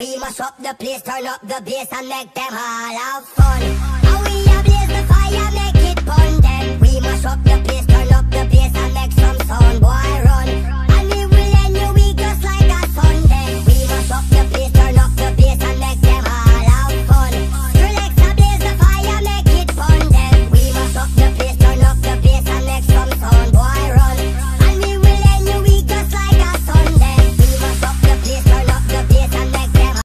We mash up the place, turn up the bass and make them all have fun. How we a blaze the fire, make it fun.